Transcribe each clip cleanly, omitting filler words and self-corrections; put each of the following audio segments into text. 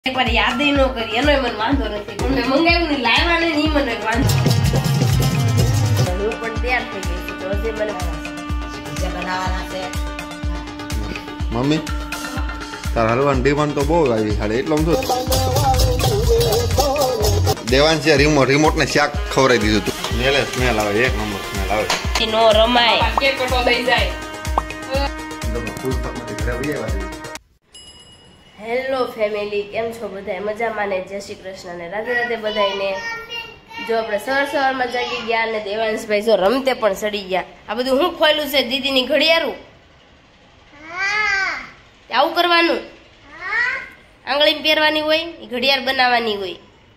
એક વાર યાદ ન કરી એનો મને વાંધો નથી પણ મેં મંગાવ્યું ને લાવ્યા ને ઈ મને વાંધો હું પણ તૈયાર થઈ ગઈ છું તો હજી મને બનાવવાના છે મમ્મી તાર હલવાની ડિમાન્ડ તો બહુ આવી હાડે એટલો શું દેવાંશી રિમોટ ને શાક ખવડાવી દીધું તું મેલે સ્મેલ આવે એક નંબર સ્મેલ આવે નો રમાય કેક કટો દઈ જાય હેલો ફેમિલી કેમ છો બધા મજામાં ને જય શ્રી કૃષ્ણ ને રાધે રાધે બધાને જો આપણે સવારમાં જાગી ગયા ને દેવાંશભાઈ જો રમતે પણ સડી ગયા આ બધું હું ખોયલું છે દીદીની ઘડિયાળું આવું કરવાનું આંગળી પહેરવાની હોય ઘડિયાળ બનાવવાની હોય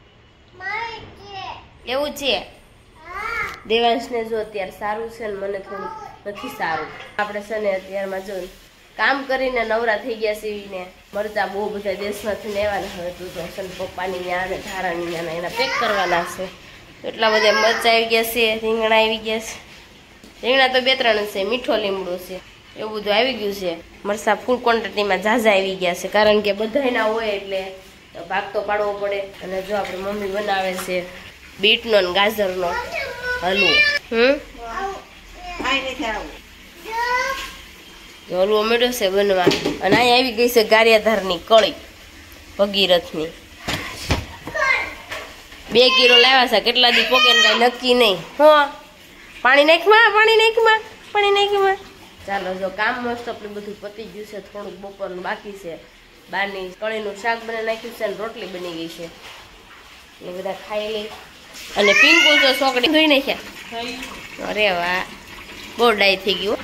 એવું છે દેવાંશને જો અત્યારે સારું છે ને મને થોડું નથી સારું આપણે છે ને અત્યારમાં જો કામ કરીને નવરા થઈ ગયા સીવીને મરચા બહુ બધા દેશમાંથી લેવાના હવે તું તો છે પપ્પાની ત્યાં ને ધારાની ત્યાં એના પેક કરવાના છે એટલા બધા મરચા આવી ગયા છે રીંગણા આવી ગયા છે રીંગણા તો 2-3 છે મીઠો લીમડો છે એવું બધું આવી ગયું છે મરચા ફૂલ ક્વોન્ટિટીમાં ઝાઝા આવી ગયા છે કારણ કે બધાયના હોય એટલે ભાગ તો પાડવો પડે અને જો આપણે મમ્મી બનાવે છે બીટનો ને ગાજરનો હલવો હલવો મેળ્યો છે બનવા અને અહીંયા આવી ગઈ છે ગારિયાધારની કળી ભગીરથની 2 કિલો લાવ્યા છે કેટલા દી પોકે ને કઈ નક્કી નહીં પાણી નાખમાં ચાલો જો કામ મસ્ત આપણે બધું પતી ગયું છે થોડુંક બપોરનું બાકી છે બારની કળીનું શાક બનાવી નાખ્યું છે અને રોટલી બની ગઈ છે એ બધા ખાઈ લઈ અને પિંકુ તો સોકડી ધોઈ નાખ્યા અરે વાહ બહુ ડાય થઈ ગયું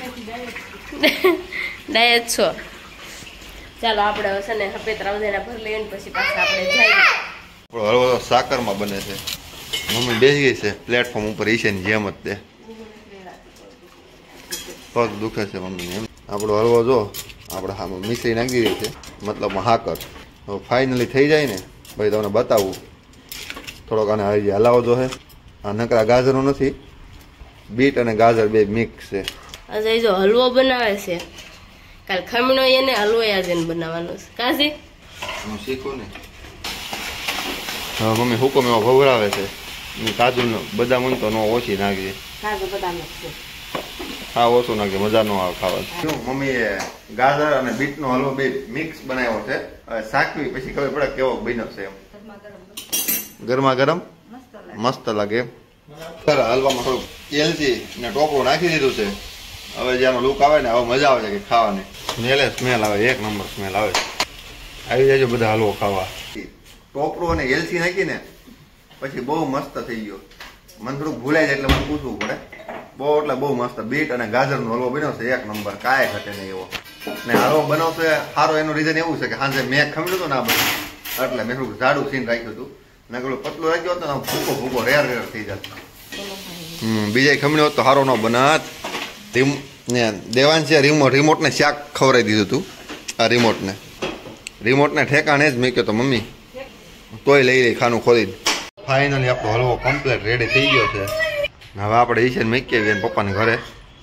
ડાય જ છો ચાલો આપણે હશે ને સફેદ રાવદાના ભર લઈએ પછી પાછા આપણે જઈએ હલવો તો સાકરમાં બને છે મમ્મી બેસી ગઈ છે પ્લેટફોર્મ ઉપર ઈશેની જેમ જ તે પગ દુખે છે મમ્મીને એમ આપણો હલવો જો આપણે હા મિશ્રી નાખી દીધી છે મતલબ હાકર હવે ફાઇનલી થઈ જાય ને ભાઈ તમને બતાવું થોડોક આને હજી હલાવો જો હે આ નકરા ગાજરનો નથી બીટ અને ગાજર બે મિક્સ છે અજય જો હલવો બનાવે છે કાલ ખમણો એને હલવો આજે બનાવવાનો છે કાજી હું શીખું ને હવે મમ્મી હુકમ એમાં ભવરાવે છે કાજુ બદામ તો નો ઓછી નાખીએ કાજુ બદામ છે હા ઓછું નાખીએ મજા નો આવે ખાવા મમ્મીએ ગાજર અને બીટનો હલવો બે મિક્સ બનાવ્યો છે હવે શાકવી પછી ખબર પડે કેવો બન્યો છે એમ ગરમા ગરમ મસ્ત લાગે હલવામાં થોડુંક એલચી ને ટોપરું નાખી દીધું છે હવે જેનો લુક આવે ને હવે મજા આવે છે કે ખાવાની સ્મેલે સ્મેલ આવે એક નંબર સ્મેલ આવે આવી જાય બધા હલવો ખાવા ટોપરું અને એલચી નાખીને પછી બહુ મસ્ત થઈ ગયો મને થોડુંક ભૂલાય જાય એટલે મને પૂછવું પડે બહુ એટલે બહુ મસ્ત બીટ અને ગાજરનો હલવો બન્યો છે એક નંબર કાંઈ ઘટે નહીં એવો ને હલવો બનાવશે સારો એનું રીઝન એવું છે કે સાંજે મેં ખમડ્યું હતું ને આ બધું એટલે મેં થોડુંક જાડું સીન રાખ્યું હતું ને પેલું પતલું રાખ્યું હતું ને ભૂકો રેર થઈ જતો બીજા ખમણી હોત તો સારો ન બનાત ને દેવાંશી રિમોટને શાક ખવડાવી દીધું હતું આ રિમોટને ઠેકાણે જ મેં કહ્યું તો મમ્મી તોય લઈ લઈ ખાનું ખોલીને ફાઇનલી આપણો હલવો કમ્પ્લીટ રેડી થઈ ગયો છે હવે આપણે ઈશે મૂકી આવીએ પપ્પાને ઘરે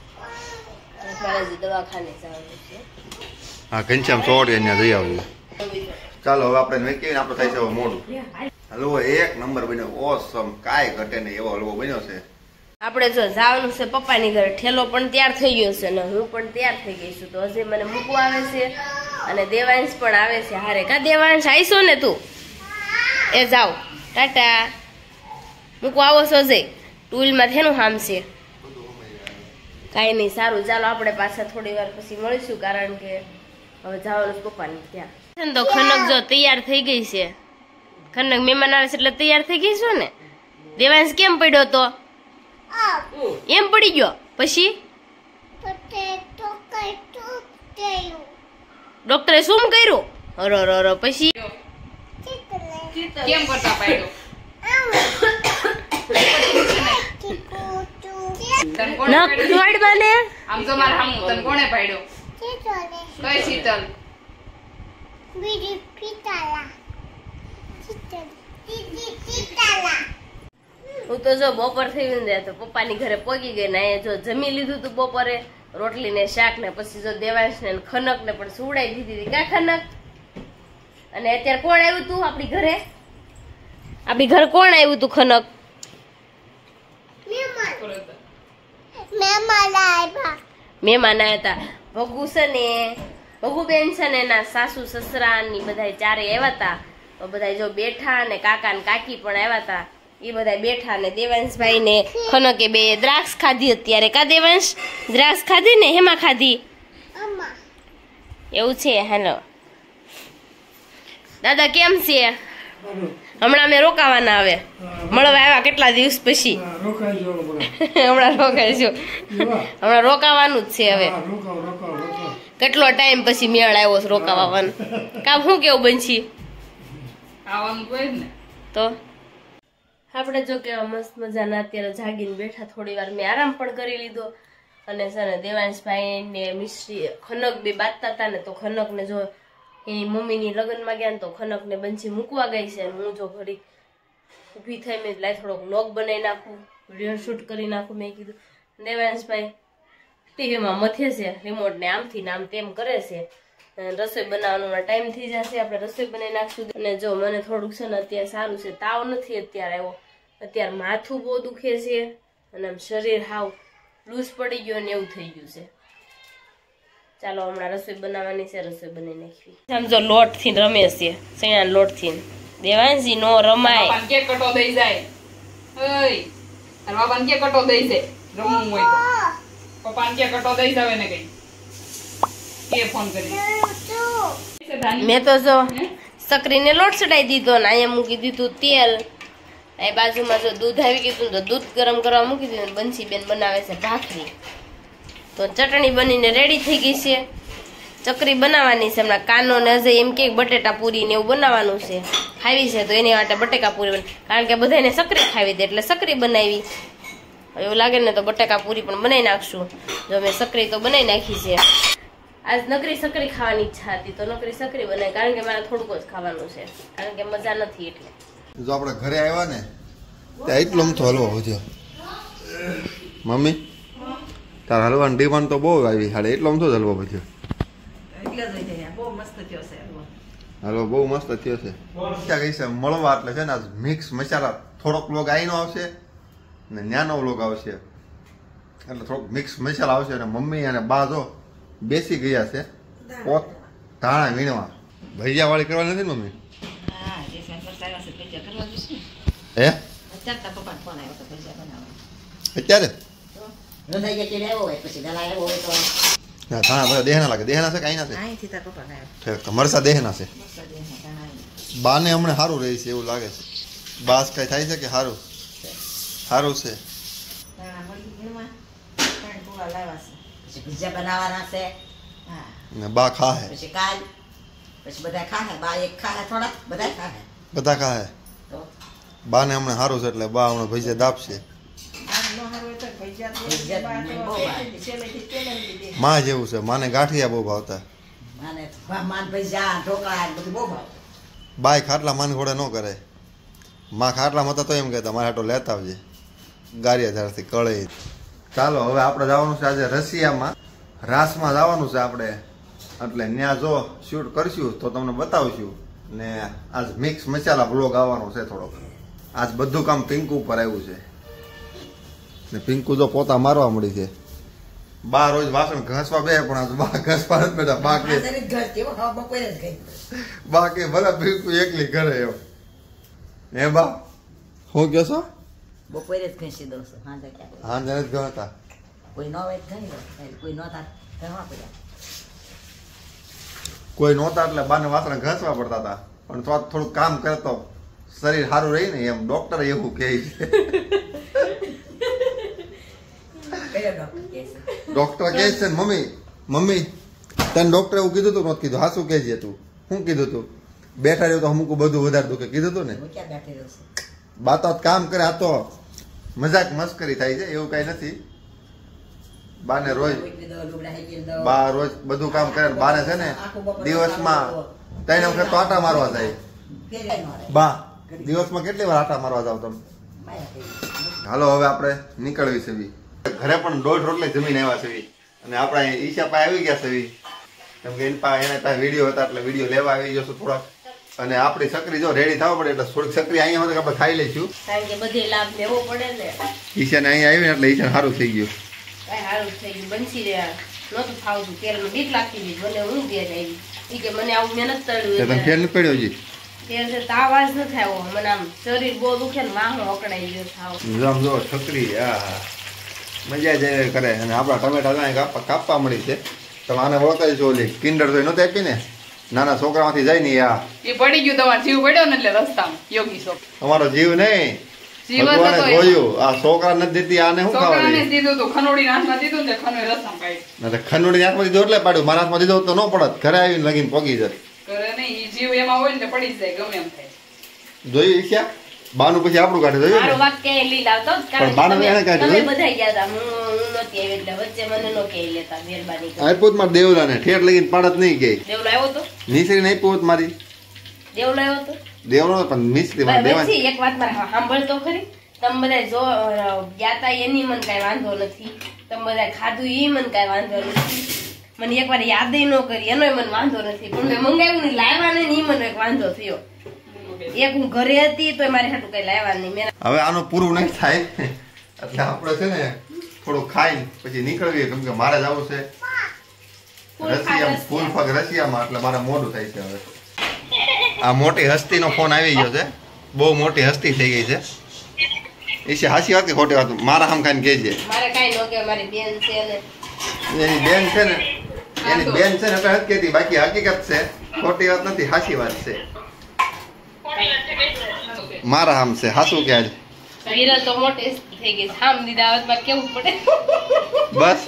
હા ઘનશ્યામ સોટ ત્યાં જઈ આવીએ ચાલો હવે આપણે મૂકી આવીને આપણે થાય છે હવે મોડું હલવો એક નંબર બન્યો ઓસમ કાંઈ ઘટે નહીં એવો હલવો બન્યો છે આપણે જો જવાનું છે પપ્પાની ઘરે ઠેલો પણ તૈયાર થઈ ગયો છે ને હું પણ તૈયાર થઈ ગઈ છું તો હજી મને મૂકવા આવે છે અને દેવાંશ પણ આવે છે હારે કા દેવાંશ આવીશો ને તું એ જાઓ ટાટા મૂકવા આવો છો જઈ ટૂલમાં થેનું હામ છે કાંઈ નહીં સારું ચાલો આપણે પાછા થોડી વાર પછી મળીશું કારણ કે હવે જવાનું પપ્પાને ત્યાં તો ખનક જો તૈયાર થઈ ગઈ છે ખનક મહેમાન આવે છે એટલે તૈયાર થઈ ગઈ છો ને દેવાંશ કેમ પડ્યો તો એમ પડી ગયો પછી ડોક્ટરે શું કર્યું અરો પછી કેમ કરતા પાડ્યો આમ તો મારા હામું તને કોણે પાડ્યો કઈ શીતલ હું તો જો બપોર થઈ ગયું તો પપ્પાની ઘરે પોગી ગઈ ને જો જમી લીધું તું બપોરે રોટલી ને શાક ને પછી જો દેવાંશ ને ખનક ને પણ સુવડાવી દીધી કા ખનક અને અત્યારે કોણ આવ્યું તું આપણી ઘરે? આપણી ઘરે કોણ આવ્યું તું ખનક? મહેમાન આવ્યા હતા. ભગુ છે ને, ભગુબેન છે ને એના સાસુ સસરા ની બધા ચારે આવ્યા હતા. તો બધા જો બેઠા ને કાકા ને કાકી પણ આવ્યા હતા. એ બધા બેઠા ને દેવાંશભાઈ ને ખનકે બે દ્રાક્ષ ખાધી અત્યારે. કા દેવાંશ? દ્રાક્ષ ખાધી ને? હેમાં ખાધી? એવું છે. હેલો દાદા, કેમ છે? હમણાં અમે રોકાવાના આવે મળવા આવ્યા કેટલા દિવસ પછી. હમણાં રોકાઈશું. હમણાં રોકાવાનું જ છે હવે. કેટલો ટાઈમ પછી મેળ આવ્યો છે રોકાવાનું. કામ શું કેવું બનશી? આવવાનું કોઈ ને તો આપણે જો કેવા મસ્ત મજાના અત્યારે જાગીને બેઠા. થોડી વાર મેં આરામ પણ કરી લીધો. અને છે ને દેવાંશભાઈ ને મિશ્રી ખનક બે બાંધતા હતા ને, તો ખનક ને જો એની મમ્મીની લગ્નમાં ગયા ને તો ખનક ને બંછી મૂકવા ગઈ છે. હું જો ઘડી ઊભી થઈ મેં લાઈ થોડોક વ્લોગ બનાવી નાખું, વિડીયો શૂટ કરી નાખું. મેં કીધું દેવાંશભાઈ ટીવીમાં મથે છે, રિમોટ ને આમથી ને આમ તેમ કરે છે. રસોઈ બનાવવાનો ટાઈમ થઈ જશે, આપણે રસોઈ બનાવી નાખશું. અને જો મને થોડુંક છે ને અત્યારે સારું છે, તાવ નથી અત્યારે આવ્યો. અત્યારે માથું બહુ દુખે છે અને આમ શરીર હાવ લૂઝ પડી ગયો ને એવું થઈ ગયું છે. ચાલો હમણાં રસોઈ બનાવવાની છે, રસોઈ બનાવી નાખવી. સમજો લોટ થી રમે છે, સૈણા લોટ થી. દેવાંશી નો રમાય. બાપાને કે કટો દઈ જાય. ઓય તાર બાપાને કે કટો દઈ જાય રમવું હોય તો. પપ્પાને કે કટો દઈ જાવે ને કઈ કે ફોન કરી. મેં તો જો સકરીને લોટ ચડાવી દીધો ને અહીંયા મૂકી દીધું તેલ. એ બાજુમાં જો દૂધ આવી ગયું તો દૂધ ગરમ કરવા મૂકી દીધું. બંસી બેન બનાવે છે ભાખરી. તો ચટણી બનીને રેડી થઈ ગઈ છે. ચકરી બનાવવાની છે હમણાં. કાનો ને હજે એમ કે બટેટા પૂરી ને એવું બનાવવાનું છે, ખાવી છે તો એની માટે બટેકા પૂરી બને. કારણ કે બધાને સકરી ખાવી હતી એટલે સકરી બનાવી. એવું લાગે ને તો બટેકા પૂરી પણ બનાવી નાખશું. જો મેં સકરી તો બનાવી નાખી છે. આજ નકરી સકરી ખાવાની ઈચ્છા હતી તો નકરી સકરી બનાવી. કારણ કે મારે થોડુંક જ ખાવાનું છે, કારણ કે મજા નથી એટલે. જો આપણે ઘરે આવ્યા ને ત્યાં એટલો અમથો હલવો વધ્યો. મમ્મી તાર હલવાની ડિમાન્ડ તો બહુ આવી. હાડે એટલો અમથો જ હલવો વધ્યો. હલવો બહુ મસ્ત થયો છે. ક્યાં ગઈ છે મળવા એટલે છે ને આજ મિક્સ મસાલા. થોડોક લોગ આઈનો આવશે ને ન્યાનો લોગ આવશે, એટલે થોડોક મિક્સ મસાલા આવશે. અને મમ્મી અને બા જો બેસી ગયા છે પોત ધાણા વીણવા. ભજીયા વાળી કરવાની નથી ને મમ્મી? હે અત્યારે ધાણા બધા દેહના લાગે. દેહના છે કઈ ના છે? મરસા દેહના છે. બાને હમણાં સારું રહે છે એવું લાગે છે. બાસ કઈ થાય છે કે સારું સારું છે? બા ખાહે બધા ખાહે. બા ને હમણાં સારું છે એટલે બા હમણાં ભજીયા દાબશે. માં જેવું છે. માને ગાંઠિયા બહુ ભાવતા. બાય ખાટલા માન ઘોડે ન કરે. માં ખાટલામાં હતા તો એમ કહેતા મારે આટો લેતા આવજે ગારિયા ધારથી કળે. ચાલો હવે આપણે જવાનું છે આજે રશિયામાં, રાસમાં જવાનું છે આપણે. એટલે ત્યાં જો શૂટ કરશું તો તમને બતાવશું. ને આજ મિક્સ મસાલા બ્લોગ આવવાનો છે થોડોક. આજ બધું કામ પિંકુ ઉપર આવ્યું છે ને પિંકુ જો પોતા મારવા મળી છે. બા રોજ વાસણ ઘસવા બે પણ આજ બા ઘસવા નથી બેઠા. બા કે ભલે પિંકુ એકલી ઘરે એમ. હે બા શું કહો છો? બપોરે જ ઘસી દઉં છું. હા જ ગણતા કોઈ ન હોય ઘણી દઉં, કોઈ નહોતા ઘણવા પડ્યા. કોઈ નહોતા એટલે બાને વાસણ ઘસવા પડતા હતા. પણ તો થોડું કામ કરતો શરીર સારું રહી ને એમ ડોક્ટર એવું કહે છે. ડોક્ટર કહે છે ને મમ્મી તને ડોક્ટર એવું કીધું તું નહોતું કીધું? હા શું કહે છે તું? શું કીધું તું? બેઠા રહ્યો તો અમુક બધું વધારે દુખે કીધું તું ને? ક્યાં બેઠી રહ્યો છું? બા તો કામ કરે. આ તો મજાક મસ્કરી થાય છે એવું કઈ નથી. બાને રોજ બા રોજ બધું કામ કરે. બાને છે ને દિવસમાં 3 વખત તો આટા મારવા જાય. બા દિવસમાં કેટલી વાર આટા મારવા જાવ તમે? હાલો હવે આપણે નીકળવી છે. ઘરે પણ 1.5 રોટલી જમીન આવ્યા છે અને આપણે ઈશા પાસે આવી ગયા છે. કેમ કે એના પાસે વિડીયો હતા એટલે વિડીયો લેવા આવી જશું થોડાક. અને આપણી સકરી જો રેડી થવા પડે એટલે થોડીક સકરી અહીંયા હોય તો આપણે ખાઈ લઈશું. કારણ કે બધે લાભ લેવો પડે ને. ઈશાને અહીંયા આવી ને એટલે ઈશાને સારું થઈ ગયું. કઈ સારું થઈ ગયું બંસી રહ્યા નહોતું ફાવતું તેલમાં બીક લાગતી હતી મને હું ઘેર આવી ઈ કે મને આવું મહેનત તે તળ્યું તને ફેર નથી પડ્યો હજી? તેલ છે તાવ જ ન થાય મને આમ શરીર બહુ દુખે ને માહો અકડાઈ ગયો થાવ. આમ જો સકરી મજા જાય કરે. અને આપણા ટમેટા કાપવા મળી છે. તમે આને ઓળખાય છો ઓલી કિન્ડર તો નહોતી આપી ને નાના છોકરામાંથી જાય ને એ પડી ગયું તમારો જીવ પડ્યો ને એટલે રસ્તામાં યોગી શોપ અમારો જીવ નહીં જીવ ભગવાને હતો જોયું આ છોકરા નથી દીધી આને શું ખાવા છોકરાને દે? દીધું તું ખનોડી હાથમાં દીધું ને ખનોડી રસ્તામાં પાડી એટલે ખંડુડી હાથમાં દીધો એટલે પાડ્યું. મારા હાથમાં દીધો તો ન પડત. ઘરે આવીને લગીને પગી જત. કરે નહીં ઈ જીવ એમાં હોય ને એટલે પડી જ જાય ગમે એમ થાય. જોયું ઈચ્છા બાનું પછી આપણું કાઢે જોયું મારું ને? વાક્ય એ લીલ આવતો જ કારણ પણ બાનું કે એને તમે કાઢ્યું. બધા ગયા હતા હું નહોતી આવી એટલે વચ્ચે મને નો કહી લેતા મહેરબાની કરી. આપ્યું જ મારે દેવલાને ઠેઠ લગીને પાડત નહીં ગઈ. દેવલો આવ્યો તો મિસ્ત્રીને આપ્યું જ મારી દેવલો આવ્યો તો દેવલો પણ મિસ્ત્રી મારે દેવા પછી એક વાત મારે સાંભળતો ખરી તમે બધા જો ગયા તા એની મને કઈ વાંધો નથી તમે બધા ખાધું ઈ મને કઈ વાંધો નથી મને એકવાર યાદ ન કરી એનો મને વાંધો નથી પણ મેં મંગાવ્યું ને લાવ્યા ને ઈ મને એક વાંધો થયો. એક હું ઘરે હતી તો મારી હાટું કઈ લાવ્યા નહીં મેં હવે આનું પૂરું નહીં થાય એટલે આપણે છે ને થોડું ખાઈને પછી નીકળવીએ કેમ કે મારે જવું છે રશિયા ફૂલફાગ રશિયામાં એટલે મારે મોડું થાય છે હવે. આ મોટી હસ્તીનો ફોન આવી ગયો છે. બહુ મોટી હસ્તી થઈ ગઈ છે. ઈશે હાસી વાત કે ખોટી વાત મારા હમ ખાઈને કહેજે. મારે કઈ ન કે મારી બેન છે ને એની બેન છે ને એટલે નથી કહેતી બાકી હકીકત છે. ખોટી વાત નથી હાસી વાત છે. મારા આમ છે હાસું કે આજ વિરલ તો મોટી થઈ ગઈ આમ દીધા આવતમાં કેવું પડે બસ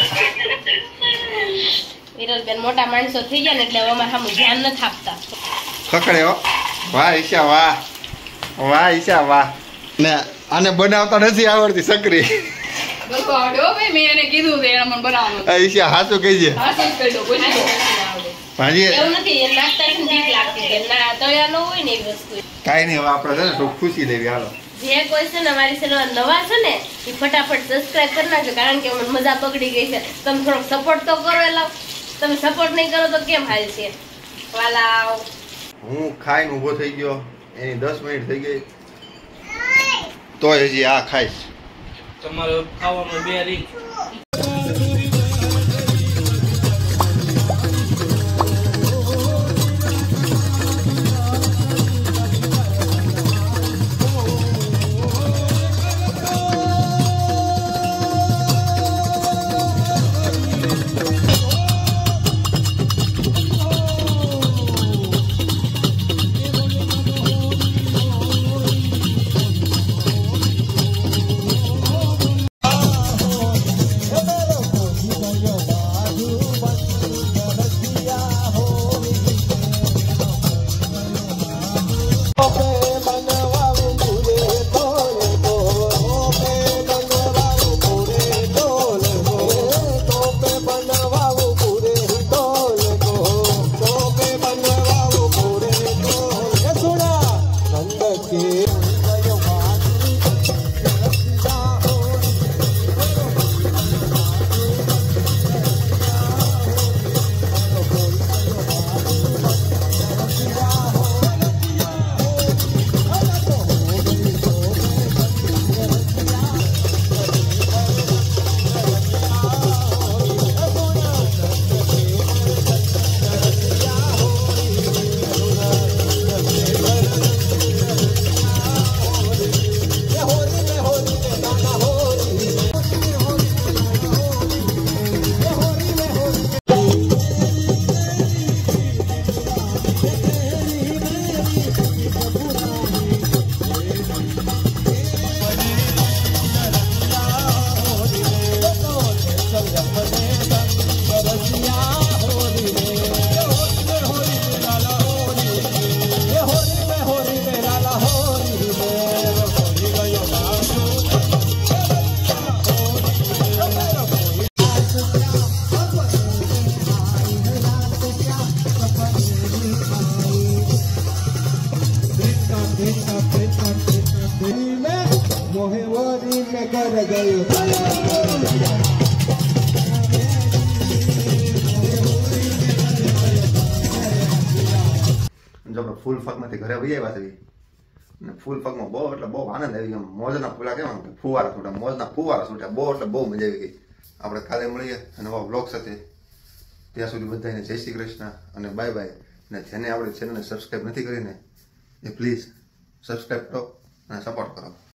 વિરલ બેન મોટા માણસો થઈ ગયા ને એટલે હવે અમારે સામું ધ્યાન નથી આપતા. ખકડે હો. વાહ ઈશા વાહ વાહ ઈશા વાહ. ને આને બનાવતા નથી આવડતી સકરી. બસો આવડ્યો ભાઈ મેં એને કીધું છે એને મને બનાવવાનું આ ઈશા હાસું કહેજે. હા શું કહી દો પૂછી દો ભાજી એવું નથી એ નાખતા છે ને બીક લાગતી છે ના તળ્યા ન હોય ને એવી વસ્તુ કાંઈ નહીં હવે આપણે છે ને થોડું ખુશી લેવી હાલો. જે કોઈ છે ને અમારી ચેનલ નવા છે ને એ ફટાફટ સબસ્ક્રાઇબ કરી નાખજો કારણ કે મને મજા પકડી ગઈ છે. તમે થોડોક સપોર્ટ તો કરો એલા તમે સપોર્ટ નહીં કરો તો કેમ હાલ છે વાલાવ. હું ખાઈને ઊભો થઈ ગયો એની 10 મિનિટ થઈ ગઈ તોય હજી આ ખાઈશ. તમારે ખાવાનું બે રીત ફૂલ ફગમાંથી ઘરે વહી આવ્યા છે અને ફૂલ ફગમાં બહુ એટલે બહુ આનંદ આવી ગયો મોજના ફૂલા કેવા કે ફુવારા છૂટ્યા મોજના ફુવારા છૂટ્યા બહુ એટલે બહુ મજા આવી ગઈ આપણે કાલે મળીએ નવા બ્લોગ સાથે ત્યાં સુધી બધાને જય શ્રી કૃષ્ણ અને બાય બાય અને જેને આપણી ચેનલને સબસ્ક્રાઈબ નથી કરીને એ પ્લીઝ સબસ્ક્રાઈબ કરો અને સપોર્ટ કરો